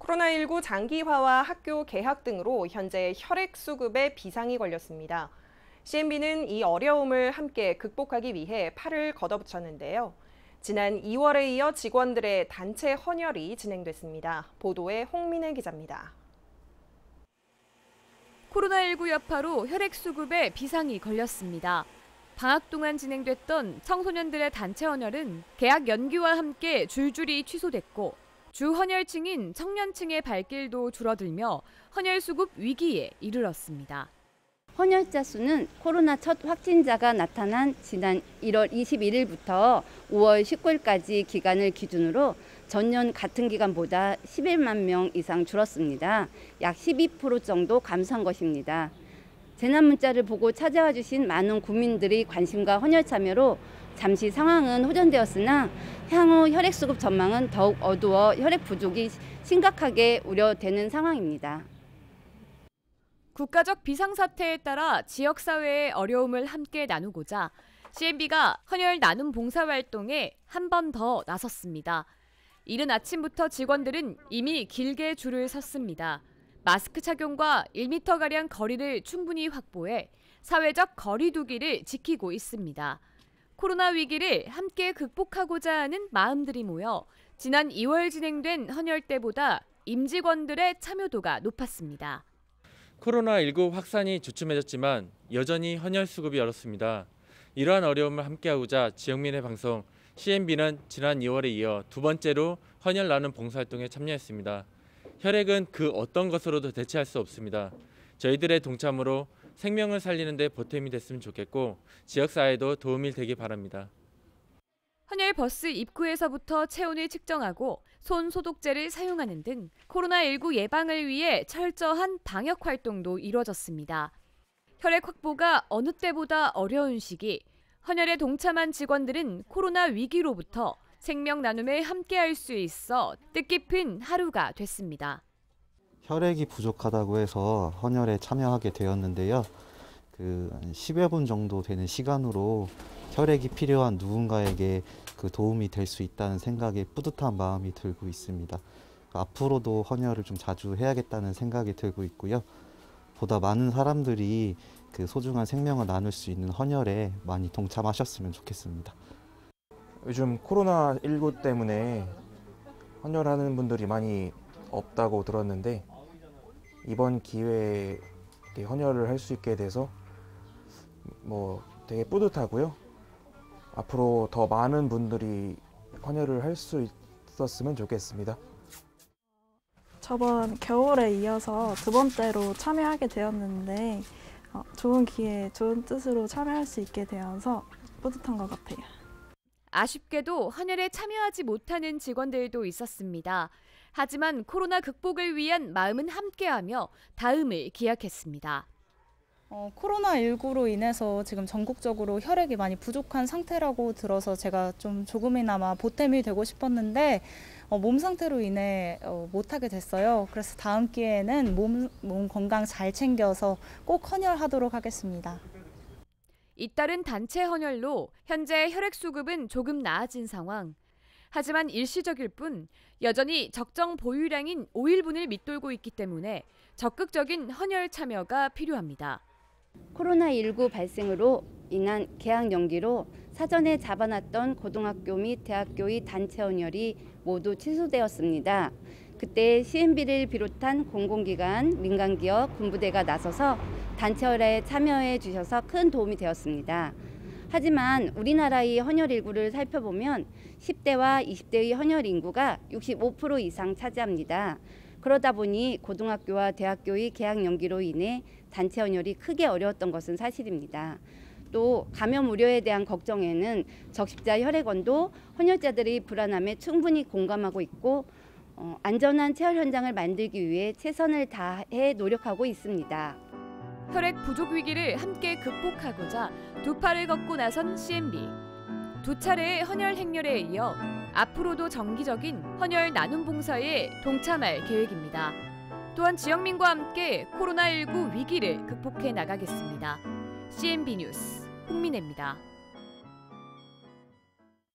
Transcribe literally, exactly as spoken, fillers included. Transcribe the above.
코로나십구 장기화와 학교 개학 등으로 현재 혈액 수급에 비상이 걸렸습니다. 씨엠비는 이 어려움을 함께 극복하기 위해 팔을 걷어붙였는데요. 지난 이월에 이어 직원들의 단체 헌혈이 진행됐습니다. 보도에 홍민혜 기자입니다. 코로나십구 여파로 혈액 수급에 비상이 걸렸습니다. 방학 동안 진행됐던 청소년들의 단체 헌혈은 개학 연기와 함께 줄줄이 취소됐고 주 헌혈층인 청년층의 발길도 줄어들며 헌혈 수급 위기에 이르렀습니다. 헌혈자 수는 코로나 첫 확진자가 나타난 지난 일월 이십일일부터 오월 십구일까지 기간을 기준으로 전년 같은 기간보다 십일만 명 이상 줄었습니다. 약 십이 퍼센트 정도 감소한 것입니다. 재난 문자를 보고 찾아와 주신 많은 국민들의 관심과 헌혈 참여로 잠시 상황은 호전되었으나 향후 혈액 수급 전망은 더욱 어두워 혈액 부족이 심각하게 우려되는 상황입니다. 국가적 비상사태에 따라 지역사회의 어려움을 함께 나누고자 씨엠비가 헌혈 나눔 봉사활동에 한 번 더 나섰습니다. 이른 아침부터 직원들은 이미 길게 줄을 섰습니다. 마스크 착용과 일 미터가량 거리를 충분히 확보해 사회적 거리 두기를 지키고 있습니다. 코로나 위기를 함께 극복하고자 하는 마음들이 모여 지난 이월 진행된 헌혈 때보다 임직원들의 참여도가 높았습니다. 코로나십구 확산이 주춤해졌지만 여전히 헌혈 수급이 어렵습니다. 이러한 어려움을 함께하고자 지역민의 방송 씨엠비는 지난 이월에 이어 두 번째로 헌혈 나눔 봉사활동에 참여했습니다. 혈액은 그 어떤 것으로도 대체할 수 없습니다. 저희들의 동참으로 생명을 살리는 데 보탬이 됐으면 좋겠고 지역사회도 도움이 되길 바랍니다. 헌혈 버스 입구에서부터 체온을 측정하고 손 소독제를 사용하는 등 코로나십구 예방을 위해 철저한 방역 활동도 이뤄졌습니다. 혈액 확보가 어느 때보다 어려운 시기, 헌혈에 동참한 직원들은 코로나 위기로부터 생명 나눔에 함께할 수 있어 뜻깊은 하루가 됐습니다. 혈액이 부족하다고 해서 헌혈에 참여하게 되었는데요. 그 십여 분 정도 되는 시간으로 혈액이 필요한 누군가에게 그 도움이 될 수 있다는 생각에 뿌듯한 마음이 들고 있습니다. 앞으로도 헌혈을 좀 자주 해야겠다는 생각이 들고 있고요. 보다 많은 사람들이 그 소중한 생명을 나눌 수 있는 헌혈에 많이 동참하셨으면 좋겠습니다. 요즘 코로나십구 때문에 헌혈하는 분들이 많이 없다고 들었는데 이번 기회에 헌혈을 할 수 있게 돼서 뭐 되게 뿌듯하고요. 앞으로 더 많은 분들이 헌혈을 할 수 있었으면 좋겠습니다. 저번 겨울에 이어서 두 번째로 참여하게 되었는데 어, 좋은 기회, 좋은 뜻으로 참여할 수 있게 되어서 뿌듯한 것 같아요. 아쉽게도 헌혈에 참여하지 못하는 직원들도 있었습니다. 하지만 코로나 극복을 위한 마음은 함께하며 다음을 기약했습니다. 어, 코로나십구로 인해서 지금 전국적으로 혈액이 많이 부족한 상태라고 들어서 제가 좀 조금이나마 보탬이 되고 싶었는데 어, 몸 상태로 인해 어, 못하게 됐어요. 그래서 다음 기회에는 몸, 몸 건강 잘 챙겨서 꼭 헌혈하도록 하겠습니다. 잇따른 단체 헌혈로 현재 혈액 수급은 조금 나아진 상황. 하지만 일시적일 뿐 여전히 적정 보유량인 오일분을 밑돌고 있기 때문에 적극적인 헌혈 참여가 필요합니다. 코로나십구 발생으로 인한 개학 연기로 사전에 잡아놨던 고등학교 및 대학교의 단체 헌혈이 모두 취소되었습니다. 그때 씨엠비를 비롯한 공공기관, 민간기업, 군부대가 나서서 단체 헌혈에 참여해 주셔서 큰 도움이 되었습니다. 하지만 우리나라의 헌혈 인구를 살펴보면 십 대와 이십 대의 헌혈 인구가 육십오 퍼센트 이상 차지합니다. 그러다 보니 고등학교와 대학교의 개학 연기로 인해 단체 헌혈이 크게 어려웠던 것은 사실입니다. 또 감염 우려에 대한 걱정에는 적십자 혈액원도 헌혈자들의 불안함에 충분히 공감하고 있고 어, 안전한 체열 현장을 만들기 위해 최선을 다해 노력하고 있습니다. 혈액 부족 위기를 함께 극복하고자 두 팔을 걷고 나선 씨엠비. 두 차례의 헌혈 행렬에 이어 앞으로도 정기적인 헌혈 나눔 봉사에 동참할 계획입니다. 또한 지역민과 함께 코로나십구 위기를 극복해 나가겠습니다. 씨엠비 뉴스 홍민혜입니다.